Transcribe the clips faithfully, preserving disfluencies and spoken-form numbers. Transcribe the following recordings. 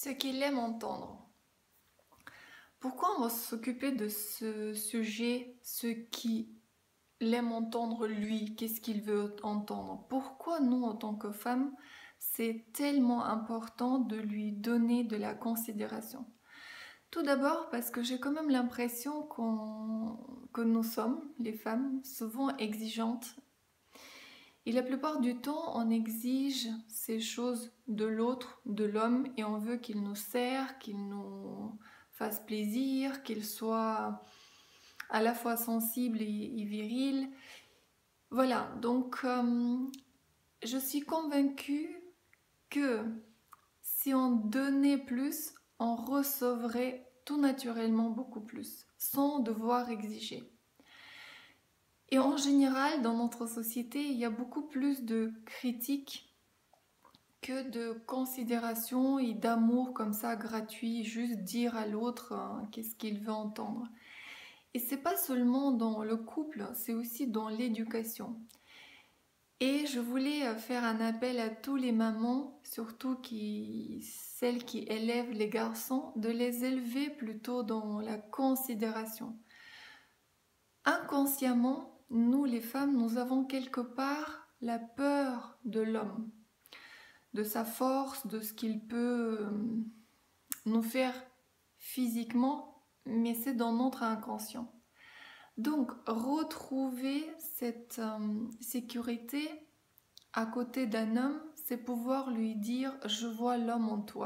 ce qu'il aime entendre. Pourquoi on va s'occuper de ce sujet, ce qu'il aime entendre lui, qu'est-ce qu'il veut entendre? Pourquoi nous, en tant que femmes, c'est tellement important de lui donner de la considération? Tout d'abord parce que j'ai quand même l'impression qu'on, que nous sommes, les femmes, souvent exigeantes. Et la plupart du temps, on exige ces choses de l'autre, de l'homme, et on veut qu'il nous serre, qu'il nous fasse plaisir, qu'il soit à la fois sensible et, et viril. Voilà, donc euh, je suis convaincue que si on donnait plus, on recevrait tout naturellement beaucoup plus, sans devoir exiger. Et en général, dans notre société, il y a beaucoup plus de critiques que de considération et d'amour comme ça gratuit, juste dire à l'autre hein, qu'est-ce qu'il veut entendre. Et c'est pas seulement dans le couple, c'est aussi dans l'éducation. Et je voulais faire un appel à tous les mamans, surtout qui, celles qui élèvent les garçons, de les élever plutôt dans la considération. Inconsciemment, nous les femmes, nous avons quelque part la peur de l'homme, de sa force, de ce qu'il peut nous faire physiquement, mais c'est dans notre inconscient. Donc, retrouver cette euh, sécurité à côté d'un homme, c'est pouvoir lui dire « je vois l'homme en toi ».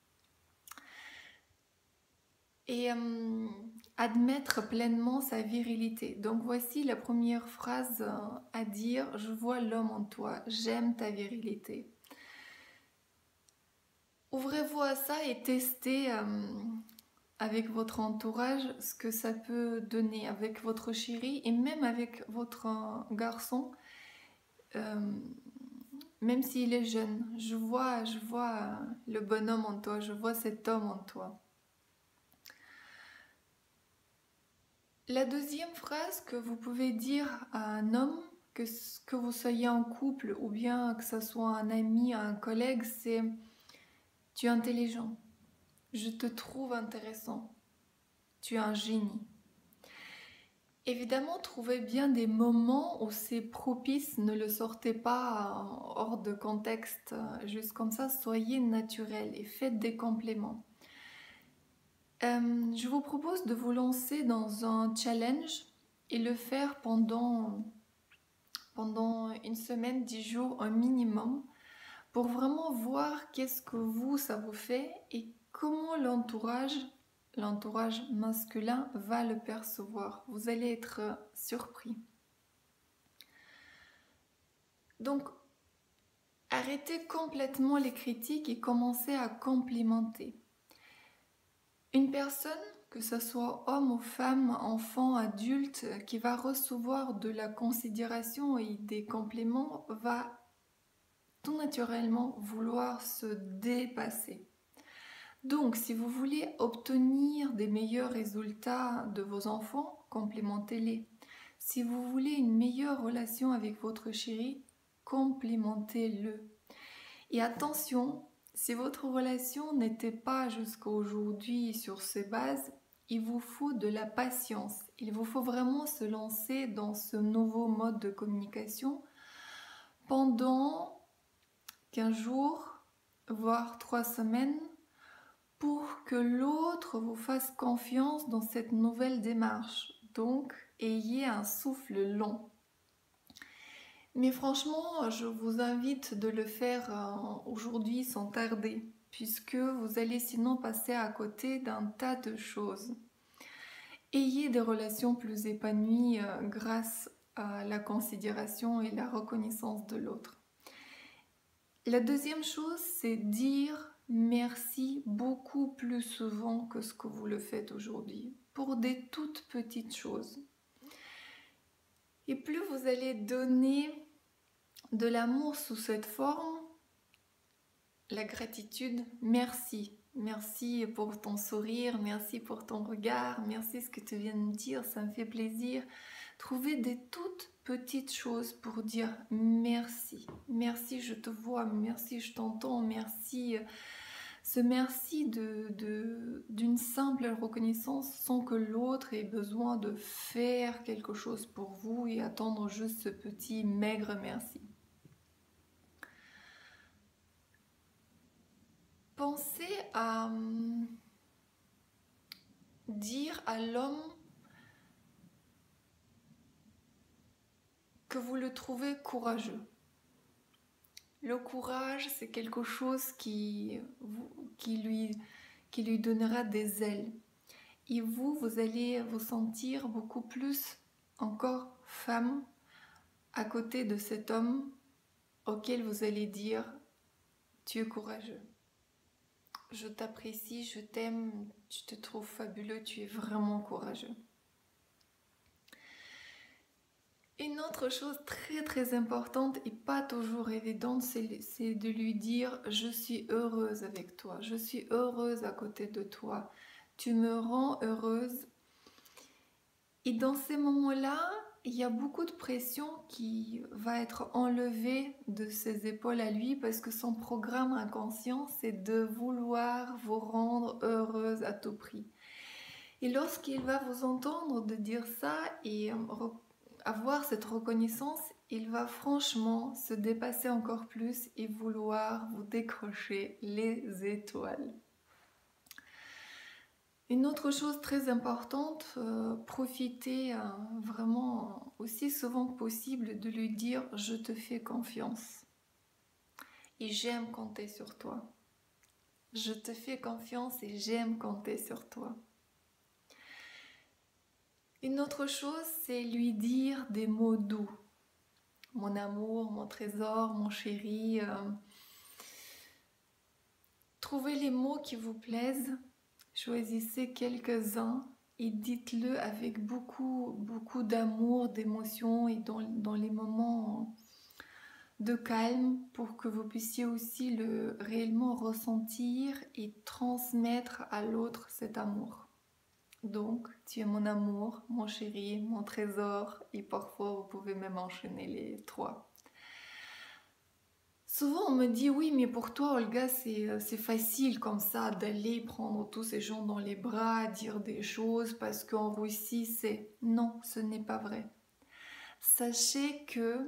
Et euh, admettre pleinement sa virilité. Donc voici la première phrase euh, à dire « je vois l'homme en toi, j'aime ta virilité ». Ouvrez-vous à ça et testez euh, avec votre entourage ce que ça peut donner, avec votre chéri et même avec votre euh, garçon, euh, même s'il est jeune. Je vois, je vois euh, le bonhomme en toi, je vois cet homme en toi. La deuxième phrase que vous pouvez dire à un homme, que, que vous soyez en couple ou bien que ce soit un ami, un collègue, c'est « tu es intelligent, je te trouve intéressant, tu es un génie ». Évidemment, trouvez bien des moments où c'est propice, ne le sortez pas hors de contexte, juste comme ça, soyez naturel et faites des compléments. Euh, je vous propose de vous lancer dans un challenge et le faire pendant, pendant une semaine, dix jours, un minimum, pour vraiment voir qu'est-ce que vous, ça vous fait et comment l'entourage, l'entourage masculin va le percevoir. Vous allez être surpris. Donc, arrêtez complètement les critiques et commencez à complimenter. Une personne, que ce soit homme ou femme, enfant, adulte, qui va recevoir de la considération et des compliments, va tout naturellement vouloir se dépasser. Donc, si vous voulez obtenir des meilleurs résultats de vos enfants, complimentez-les. Si vous voulez une meilleure relation avec votre chéri, complimentez-le. Et attention, si votre relation n'était pas jusqu'à aujourd'hui sur ces bases, il vous faut de la patience. Il vous faut vraiment se lancer dans ce nouveau mode de communication pendant quinze jours, voire trois semaines, pour que l'autre vous fasse confiance dans cette nouvelle démarche. Donc, ayez un souffle long. Mais franchement, je vous invite de le faire aujourd'hui sans tarder, puisque vous allez sinon passer à côté d'un tas de choses. Ayez des relations plus épanouies grâce à la considération et la reconnaissance de l'autre. La deuxième chose, c'est dire merci beaucoup plus souvent que ce que vous le faites aujourd'hui, pour des toutes petites choses. Et plus vous allez donner de l'amour sous cette forme, la gratitude, merci. Merci pour ton sourire, merci pour ton regard, merci ce que tu viens de me dire, ça me fait plaisir. Trouvez des toutes petites choses pour dire merci. Merci, je te vois, merci, je t'entends, merci. ce merci de, de, d'une simple reconnaissance sans que l'autre ait besoin de faire quelque chose pour vous et attendre juste ce petit maigre merci. Pensez à hum, dire à l'homme que vous le trouvez courageux. Le courage, c'est quelque chose qui, qui, lui, qui lui donnera des ailes. Et vous, vous allez vous sentir beaucoup plus encore femme à côté de cet homme auquel vous allez dire « Tu es courageux. Je t'apprécie, je t'aime, tu te trouves fabuleux, tu es vraiment courageux. » Une autre chose très très importante et pas toujours évidente, c'est de lui dire « Je suis heureuse avec toi, je suis heureuse à côté de toi, tu me rends heureuse. » Et dans ces moments-là, il y a beaucoup de pression qui va être enlevée de ses épaules à lui parce que son programme inconscient, c'est de vouloir vous rendre heureuse à tout prix. Et lorsqu'il va vous entendre de dire ça et avoir cette reconnaissance, il va franchement se dépasser encore plus et vouloir vous décrocher les étoiles. Une autre chose très importante, euh, profitez euh, vraiment aussi souvent que possible de lui dire « Je te fais confiance et j'aime compter sur toi. Je te fais confiance et j'aime compter sur toi. » Une autre chose, c'est lui dire des mots doux. Mon amour, mon trésor, mon chéri. Euh... Trouvez les mots qui vous plaisent. Choisissez quelques-uns et dites-le avec beaucoup, beaucoup d'amour, d'émotion et dans, dans les moments de calme pour que vous puissiez aussi le réellement ressentir et transmettre à l'autre cet amour. Donc, tu es mon amour, mon chéri, mon trésor, et parfois vous pouvez même enchaîner les trois. Souvent on me dit, oui, mais pour toi Olga, c'est facile comme ça d'aller prendre tous ces gens dans les bras, dire des choses, parce qu'en Russie c'est... Non, ce n'est pas vrai. Sachez que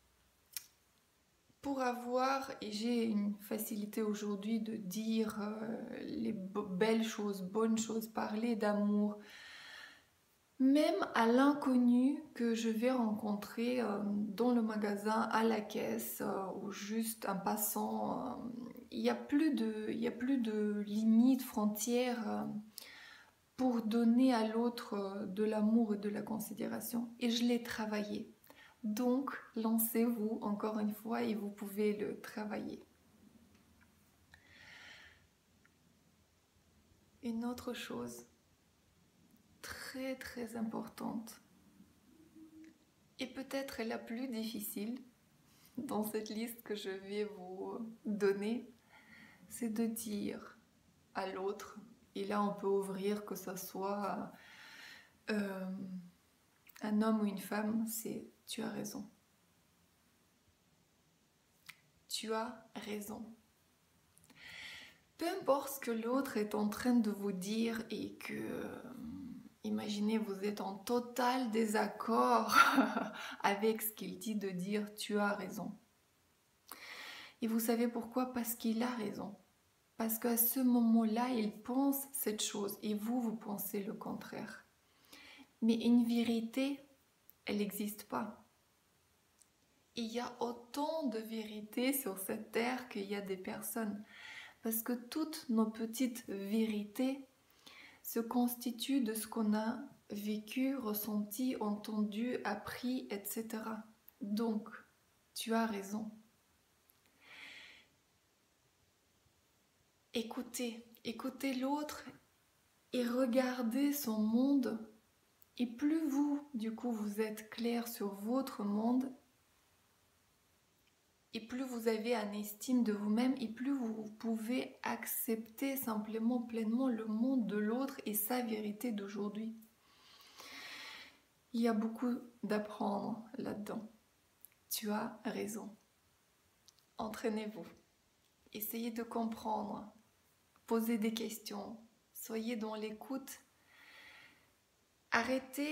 pour avoir, et j'ai une facilité aujourd'hui de dire euh, les belles choses, bonnes choses, parler d'amour, même à l'inconnu que je vais rencontrer euh, dans le magasin, à la caisse, euh, ou juste un passant, euh, il n'y a plus de, il n'y a plus de limites, frontières euh, pour donner à l'autre euh, de l'amour et de la considération. Et je l'ai travaillé. Donc, lancez-vous encore une fois et vous pouvez le travailler. Une autre chose très très importante et peut-être la plus difficile dans cette liste que je vais vous donner, c'est de dire à l'autre, et là on peut ouvrir que ce soit euh, un homme ou une femme, c'est « tu as raison ». Tu as raison. Peu importe ce que l'autre est en train de vous dire et que, euh, imaginez, vous êtes en total désaccord avec ce qu'il dit de dire « tu as raison ». Et vous savez pourquoi? Parce qu'il a raison. Parce qu'à ce moment-là, il pense cette chose et vous, vous pensez le contraire. Mais une vérité, elle n'existe pas. Il y a autant de vérités sur cette terre qu'il y a des personnes. Parce que toutes nos petites vérités se constituent de ce qu'on a vécu, ressenti, entendu, appris, et cetera. Donc, tu as raison. Écoutez, écoutez l'autre et regardez son monde. Et plus vous, du coup, vous êtes clair sur votre monde, et plus vous avez une estime de vous-même, et plus vous pouvez accepter simplement pleinement le monde de l'autre et sa vérité d'aujourd'hui. Il y a beaucoup d'apprendre là-dedans. Tu as raison. Entraînez-vous. Essayez de comprendre posez des questions, soyez dans l'écoute. Arrêtez,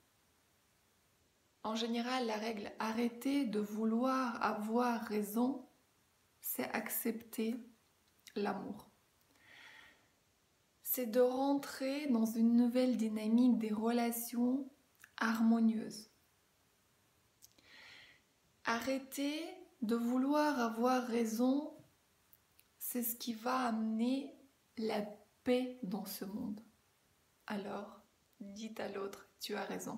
en général la règle, arrêtez de vouloir avoir raison, c'est accepter l'amour. C'est de rentrer dans une nouvelle dynamique des relations harmonieuses. Arrêtez de vouloir avoir raison, c'est ce qui va amener la paix dans ce monde. Alors, dites à l'autre, tu as raison.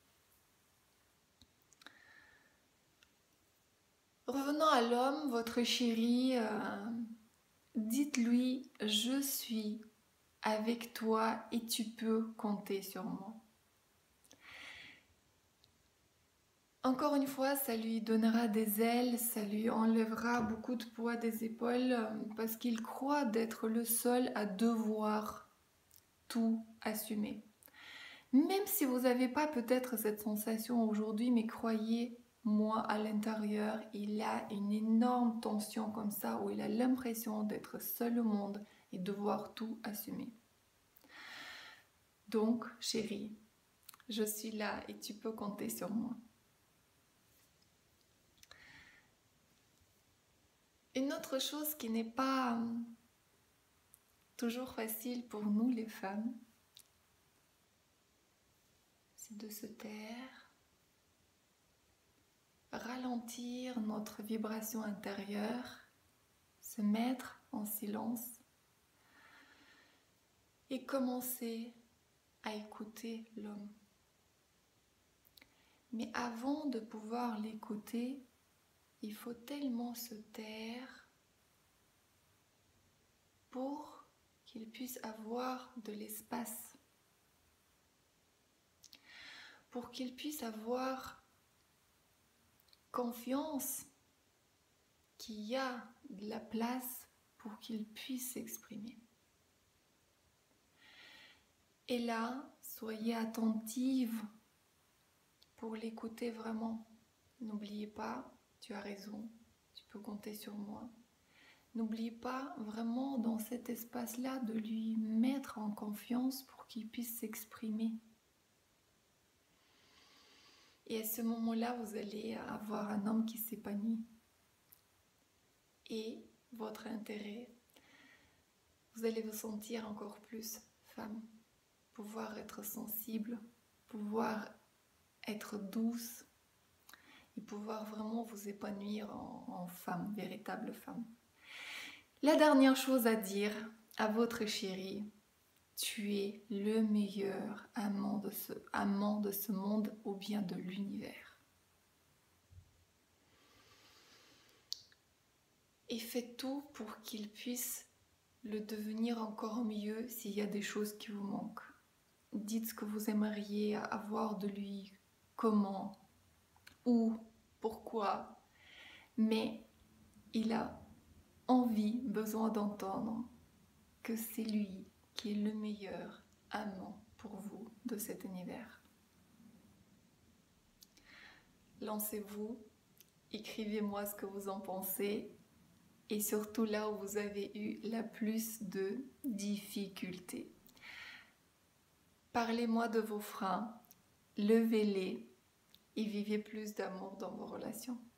Revenons à l'homme, votre chéri, euh, dites-lui, je suis avec toi et tu peux compter sur moi. Encore une fois, ça lui donnera des ailes, ça lui enlèvera beaucoup de poids des épaules parce qu'il croit d'être le seul à devoir tout assumer. Même si vous n'avez pas peut-être cette sensation aujourd'hui, mais croyez-moi, à l'intérieur, il a une énorme tension comme ça où il a l'impression d'être seul au monde et devoir tout assumer. Donc, chérie, je suis là et tu peux compter sur moi. Une autre chose qui n'est pas toujours facile pour nous les femmes, c'est de se taire, ralentir notre vibration intérieure, se mettre en silence et commencer à écouter l'homme. Mais avant de pouvoir l'écouter, il faut tellement se taire pour qu'il puisse avoir de l'espace, pour qu'il puisse avoir confiance qu'il y a de la place pour qu'il puisse s'exprimer. Et là, soyez attentive pour l'écouter vraiment. N'oubliez pas, tu as raison, tu peux compter sur moi. N'oubliez pas vraiment dans cet espace-là de lui mettre en confiance pour qu'il puisse s'exprimer. Et à ce moment-là, vous allez avoir un homme qui s'épanouit. Et votre intérêt, vous allez vous sentir encore plus femme, pouvoir être sensible, pouvoir être douce et pouvoir vraiment vous épanouir en, en femme, véritable femme. La dernière chose à dire à votre chéri, tu es le meilleur amant de ce, amant de ce monde ou bien de l'univers. Et faites tout pour qu'il puisse le devenir encore mieux s'il y a des choses qui vous manquent. Dites ce que vous aimeriez avoir de lui, comment, où, pourquoi, mais il a envie, besoin d'entendre que c'est lui qui est le meilleur amant pour vous de cet univers. Lancez-vous, écrivez-moi ce que vous en pensez et surtout là où vous avez eu la plus de difficultés. Parlez-moi de vos freins, levez-les et vivez plus d'amour dans vos relations.